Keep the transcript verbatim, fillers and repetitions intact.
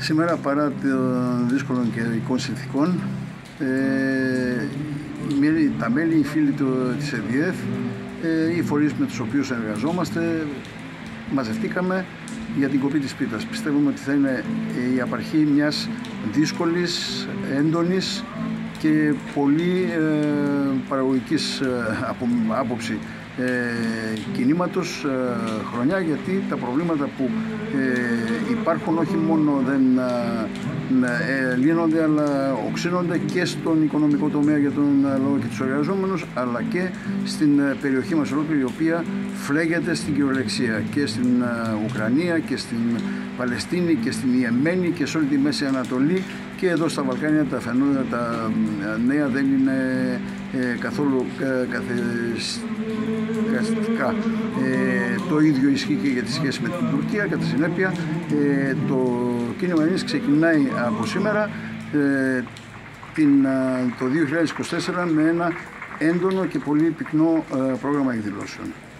Σήμερα, παρά των δύσκολων καιρικών συνθήκων, ε, τα μέλη, οι φίλοι του, της ΕΔΙΕΦ, ε, οι φορείς με τους οποίους εργαζόμαστε, μαζευτήκαμε για την κοπή της πίτας. Πιστεύουμε ότι θα είναι η απαρχή μιας δύσκολης, έντονης και πολύ ε, παραγωγικής ε, από, άποψη ε, κινήματος ε, χρονιά, γιατί τα προβλήματα που ε, υπάρχουν όχι μόνο δεν ε, λύνονται, αλλά οξύνονται και στον οικονομικό τομέα για τον λαό και τους εργαζόμενους, αλλά και στην περιοχή μας ολόκληρη, η οποία φλέγεται στην κυριολεξία και στην Ουκρανία και στην Παλαιστίνη και στην Ιεμένη και σε όλη τη Μέση Ανατολή, και εδώ στα Βαλκάνια τα φαινόμενα, τα νέα δεν είναι ε, καθόλου ε, καθιστικά. Ε, το ίδιο ισχύει και για τη σχέση με την Τουρκία. Κατά συνέπεια, ε, το κίνημα Ειρήνης ξεκινάει από σήμερα ε, την, το δύο χιλιάδες είκοσι τέσσερα με ένα έντονο και πολύ πυκνό ε, πρόγραμμα εκδηλώσεων.